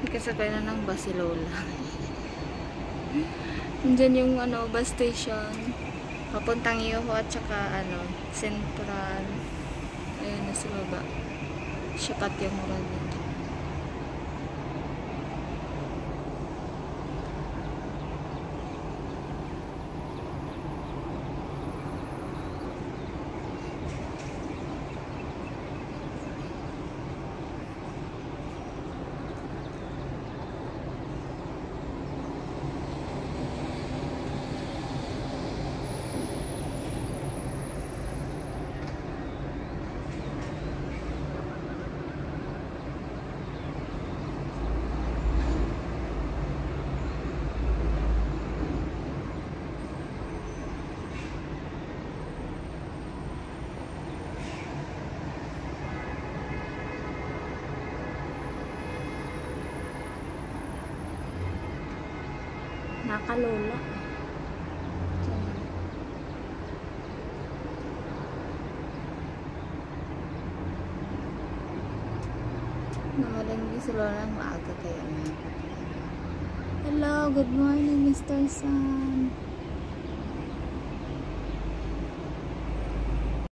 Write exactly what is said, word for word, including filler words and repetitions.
Kasakay na ng bus si Lola. Nandyan yung ano, bus station. Papuntang Yoho at saka ano, Central. Ayun na sa baba. Sikat yung mura dito. Nakalola. Namalanggi si Lola ng maaga kaya may. Hello, good morning, Mister Sun.